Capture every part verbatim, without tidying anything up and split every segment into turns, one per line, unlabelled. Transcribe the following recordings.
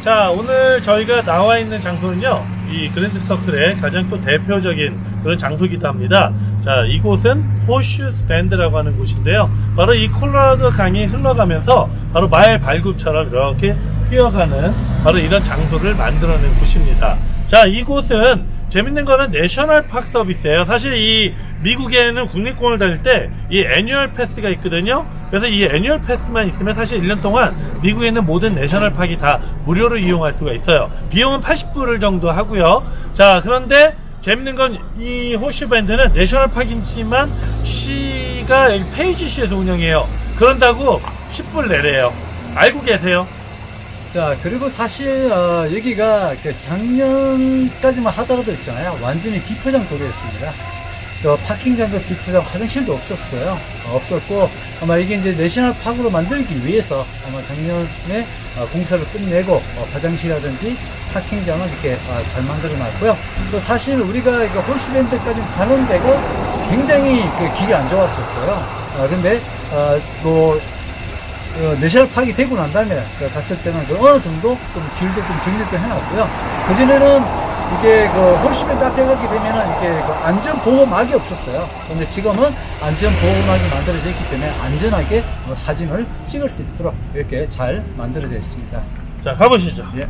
자, 오늘 저희가 나와 있는 장소는요, 이 그랜드 서클의 가장 또 대표적인 그런 장소이기도 합니다. 자, 이곳은 호슈스 밴드라고 하는 곳인데요. 바로 이 콜로라도 강이 흘러가면서 바로 말 발굽처럼 이렇게 뛰어가는 바로 이런 장소를 만들어낸 곳입니다. 자, 이곳은 재밌는 거는 내셔널 파크 서비스예요. 사실 이 미국에는 국립공원을 다닐 때 이 애뉴얼 패스가 있거든요. 그래서 이 애뉴얼 패스만 있으면 사실 일 년 동안 미국에 있는 모든 내셔널 파크가 다 무료로 이용할 수가 있어요. 비용은 팔십 불 정도 하고요. 자, 그런데 재밌는 건 이 호슈 밴드는 내셔널 파크이지만 시가 페이지시에서 운영해요. 그런다고 십 불 내래요. 알고 계세요?
자, 그리고 사실 어, 여기가 작년까지만 하더라도 있잖아요. 완전히 비포장 도로였습니다. 그 파킹장도 비포장, 화장실도 없었어요. 어, 없었고 아마 이게 이제 내셔널 파크로 만들기 위해서 아마 작년에 어, 공사를 끝내고 어, 화장실이라든지 파킹장을 이렇게 어, 잘 만들어놨고요. 또 사실 우리가 이거 호슈밴드까지 가는 데가 굉장히 그 길이 안 좋았었어요. 어, 근데 어, 뭐 어, 내셔널 파크이 되고 난 다음에 그 갔을 때는 그 어느 정도 좀 길도 좀 정리도 해놨고요. 그전에는 이게 그 호슈밴드 앞에 가게 되면은 이렇게 그 안전보호막이 없었어요. 근데 지금은 안전보호막이 만들어져 있기 때문에 안전하게 뭐 사진을 찍을 수 있도록 이렇게 잘 만들어져 있습니다.
자, 가보시죠.
예.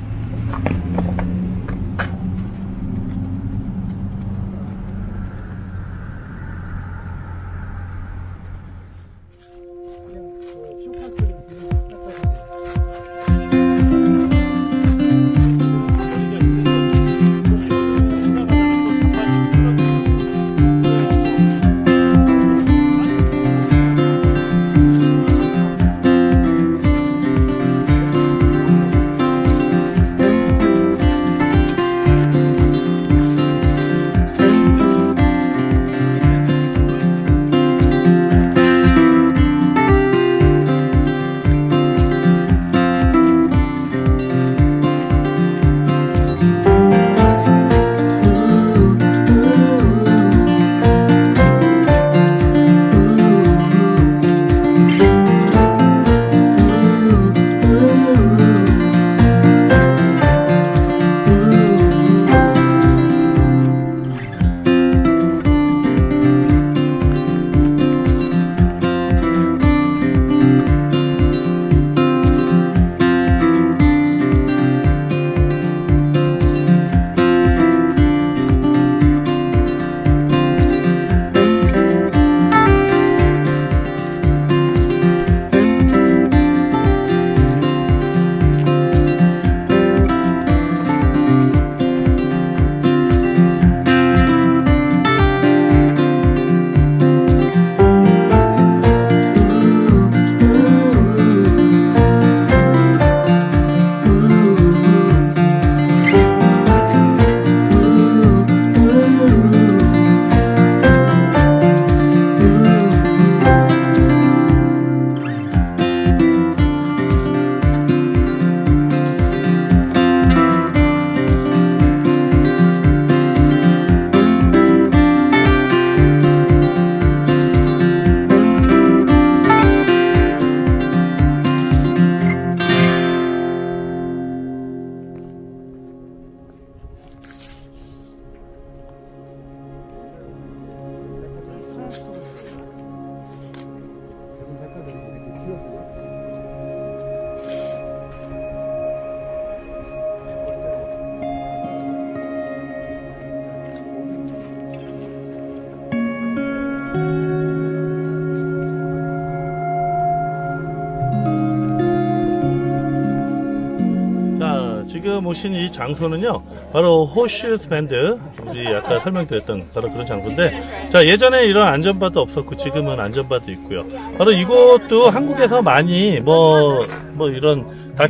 지금 오신 이 장소는요, 바로 호슈스 밴드, 우리 아까 설명드렸던 바로 그런 장소인데, 자, 예전에 이런 안전바도 없었고 지금은 안전바도 있고요. 바로 이곳도 한국에서 많이 뭐 뭐 이런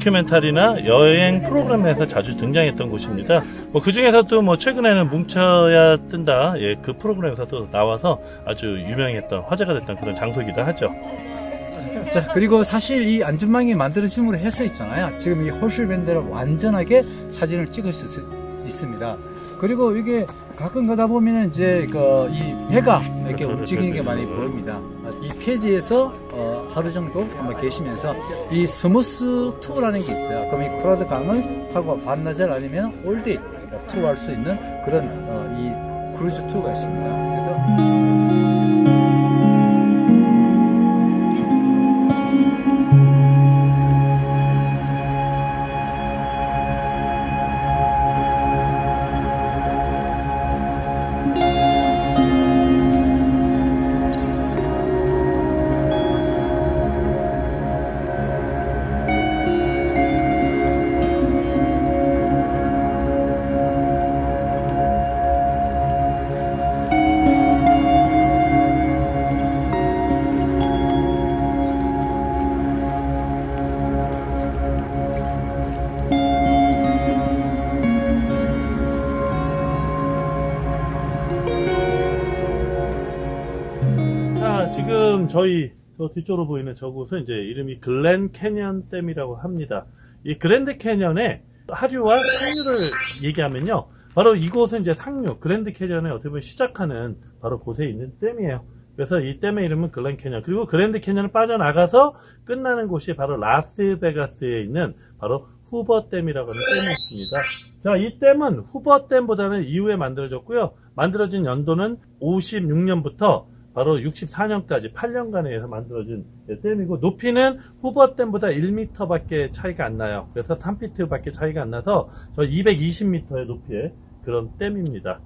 다큐멘터리나 여행 프로그램에서 자주 등장했던 곳입니다. 뭐 그 중에서도 뭐 최근에는 뭉쳐야 뜬다, 예, 그 프로그램에서도 나와서 아주 유명했던, 화제가 됐던 그런 장소이기도 하죠.
자, 그리고 사실 이 안전망이 만들어짐으로 해서 있잖아요. 지금 이 호슈 밴드를 완전하게 사진을 찍을 수 있습니다. 그리고 이게 가끔 가다 보면 이제 그 이 배가 이렇게 움직이는 게 많이 보입니다. 이 폐지에서 어, 하루 정도 아마 계시면서 이 스무스 투어라는 게 있어요. 그럼 이 콜로라도 강을 하고 반나절 아니면 올데이 투어할 수 있는 그런 어, 이 크루즈 투어가 있습니다. 그래서
지금 저희 저 뒤쪽으로 보이는 저곳은 이제 이름이 글렌 캐년 댐이라고 합니다. 이 그랜드 캐년의 하류와 상류를 얘기하면요, 바로 이곳은 이제 상류 그랜드 캐년의 어떻게 보면 시작하는 바로 곳에 있는 댐이에요. 그래서 이 댐의 이름은 글렌 캐년, 그리고 그랜드 캐년을 빠져나가서 끝나는 곳이 바로 라스베가스에 있는 바로 후버 댐이라고 하는 댐이 있습니다. 자, 이 댐은 후버 댐보다는 이후에 만들어졌고요. 만들어진 연도는 오십육 년부터 바로 육십사 년까지 팔 년간에 의해서 만들어진 댐이고, 높이는 후버댐보다 일 미터밖에 차이가 안 나요. 그래서 삼 피트밖에 차이가 안 나서 저 이백이십 미터의 높이의 그런 댐입니다.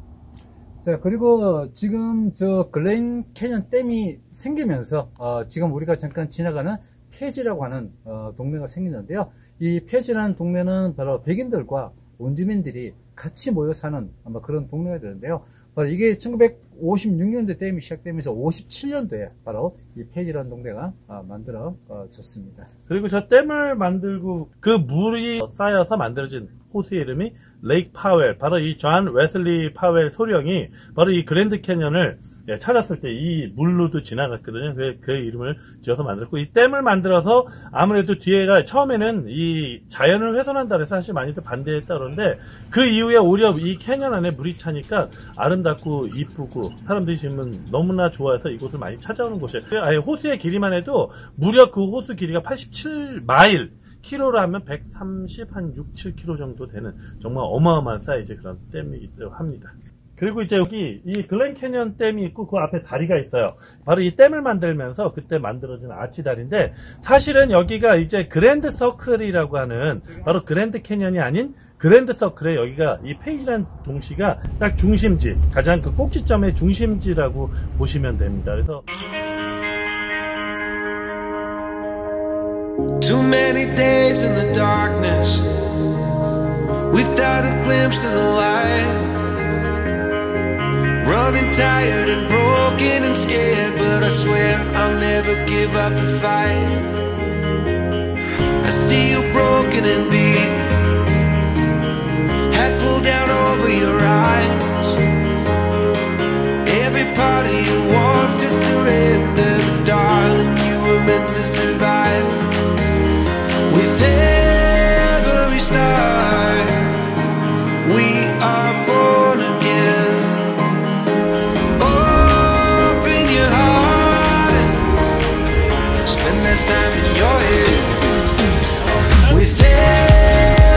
자, 그리고 지금 저 글렌 캐년 댐이 생기면서 어, 지금 우리가 잠깐 지나가는 페지라고 하는 어, 동네가 생기는데요. 이 페지라는 동네는 바로 백인들과 원주민들이 같이 모여 사는 아마 그런 동네가 되는데요. 바로 이게 천구백오십육 년도에 댐이 시작되면서 오십칠 년도에 바로 이 페지라는 동네가 어, 만들어졌습니다.
그리고 저 댐을 만들고 그 물이 쌓여서 만들어진 호수의 이름이 레이크 파웰, 바로 이 존 웨슬리 파웰 소령이 바로 이 그랜드 캐년을 예, 찾았을 때 이 물로도 지나갔거든요. 그, 그 이름을 지어서 만들었고, 이 댐을 만들어서 아무래도 뒤에가 처음에는 이 자연을 훼손한다 그래서 사실 많이들 반대했다 그러는데, 그 이후에 오히려 이 캐년 안에 물이 차니까 아름답고 이쁘고 사람들이 지금 너무나 좋아해서 이곳을 많이 찾아오는 곳이에요. 아예 호수의 길이만 해도 무려 그 호수 길이가 팔십칠 마일, 키로로 하면 백삼십, 한 육, 칠 킬로 정도 되는 정말 어마어마한 사이즈 그런 댐이기도 합니다. 그리고 이제 여기 이 글렌 캐년 댐이 있고 그 앞에 다리가 있어요. 바로 이 댐을 만들면서 그때 만들어진 아치다리인데, 사실은 여기가 이제 그랜드 서클이라고 하는 바로 그랜드 캐년이 아닌 그랜드 서클에 여기가 이 페이지라는 동시가 딱 중심지, 가장 그 꼭지점의 중심지라고 보시면 됩니다. 그래서
Too many days in the darkness without a glimpse of the light. Running tired and broken and scared, but I swear I'll never give up the fight. I see you broken and beat, head pulled down over your eyes. Every part of you wants to surrender, but darling, you were meant to survive. With every star, we are born again. Open your heart and spend this time in your head. With every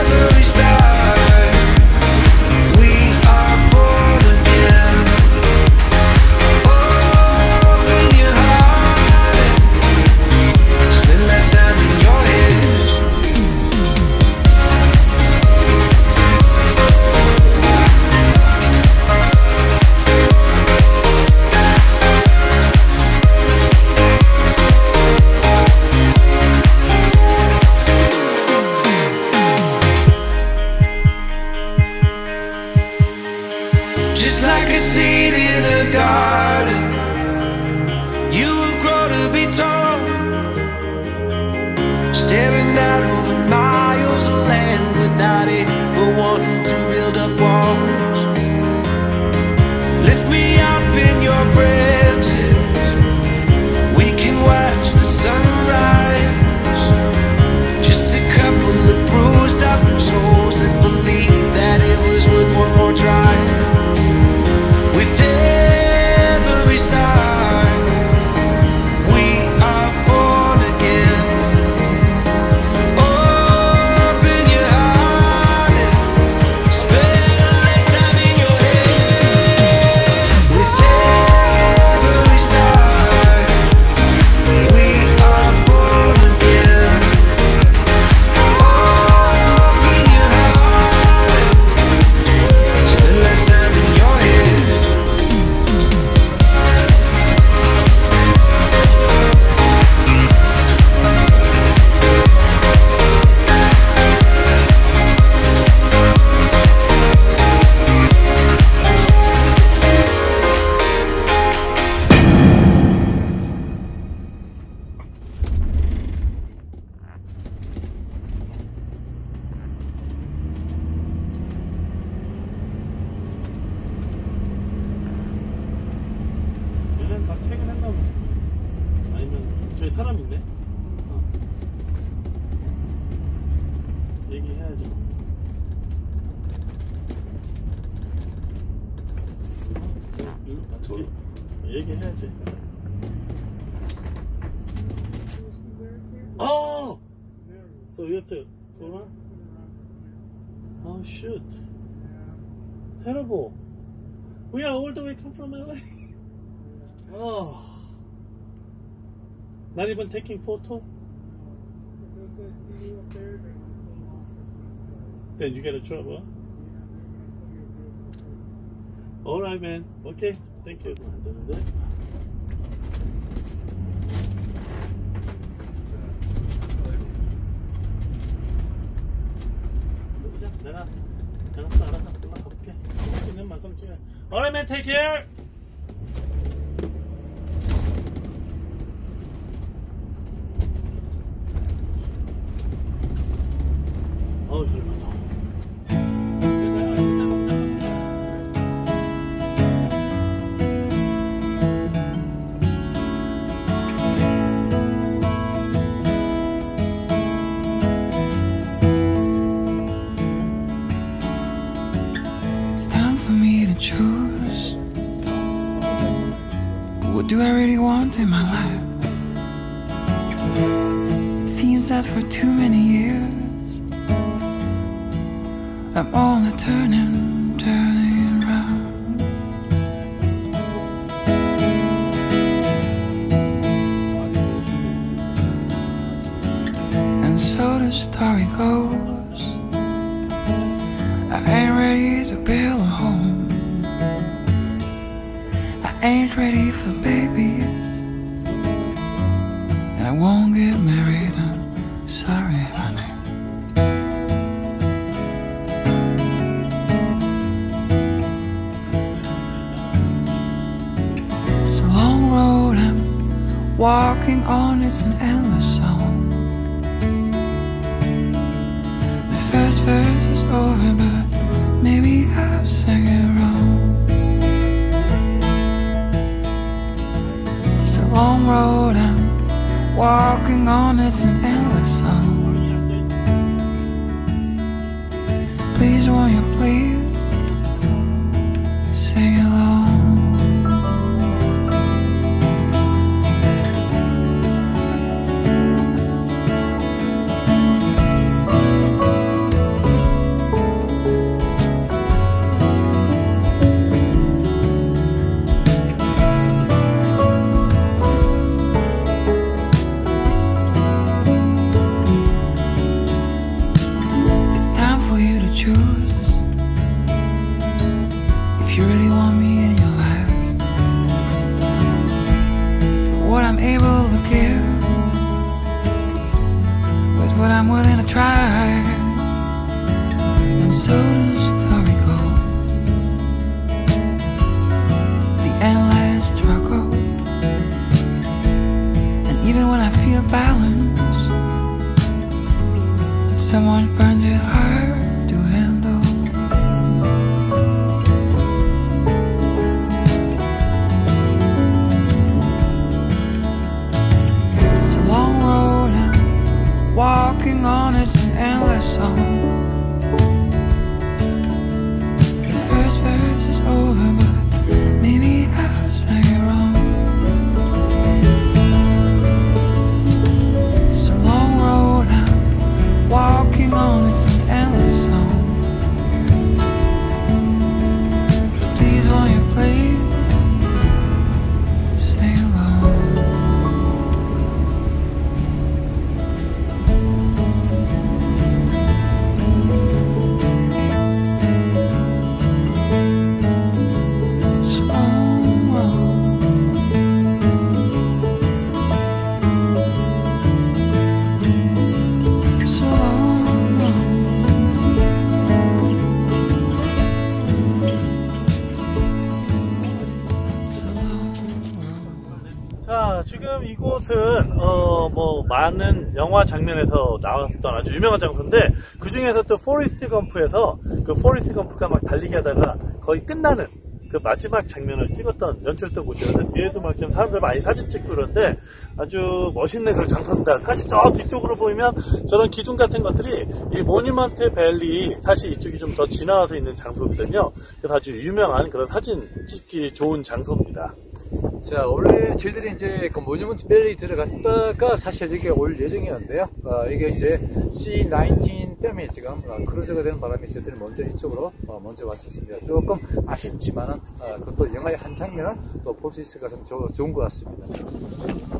사람 있네. 어. 얘기해야죠. 일로 가서 얘기해야지. Oh! So you have to go around? Oh shoot. Terrible. We are all the way come from L A. Oh. Not even taking photo? Then you get a trouble. Alright man. Okay. Thank you. 내가 내가 또 알아서 올라가볼게. 있는 만큼 찍어. Alright man, take care. 어우 열받아.
Choose what do I really want in my life? It seems that for too many years I'm only turning, turning round. And so the story goes, I ain't ready to build a home, I ain't ready for babies, and I won't get married, I'm sorry honey. It's a long road I'm walking on, it's an endless song. The first verse is over, but maybe I've sang it wrong. Long road I'm walking on, it's an endless song. Please won't you please sing along. If you really want me in your life, what I'm able to give is what I'm willing to try. And so the story goes, the endless struggle. And even when I feel balance, someone finds it hard to handle. It's a long road I'm walking on, it's an endless song. The first verse is over, but maybe I sang it wrong. It's a long road I'm walking on, it's an endless song. Please won't you please sing along. It's a long road. It's a long
자, 지금 이곳은 어 뭐 많은 영화 장면에서 나왔던 아주 유명한 장소인데, 그 중에서 또 포리스트 검프에서 그 포리스트 검프가 막 달리기 하다가 거의 끝나는 그 마지막 장면을 찍었던 연출도 곳이었는데 뒤에도 막 지금 사람들 많이 사진 찍고 그러는데 아주 멋있는 그런 장소입니다. 사실 저 뒤쪽으로 보이면 저런 기둥 같은 것들이 이 모니먼트 밸리, 사실 이쪽이 좀 더 지나와서 있는 장소거든요. 그래서 아주 유명한 그런 사진 찍기 좋은 장소입니다.
자, 원래 저희들이 이제 그 모니먼트 밸리 들어갔다가 사실 여기 올 예정이었는데요. 어, 이게 이제 씨 나인틴 때문에 지금 어, 크루즈가 되는 바람에 저희들이 먼저 이쪽으로 어, 먼저 왔었습니다. 조금 아쉽지만은 어, 그것도 영화의 한 장면을 또 볼 수 있어서 좀 좋은 것 같습니다.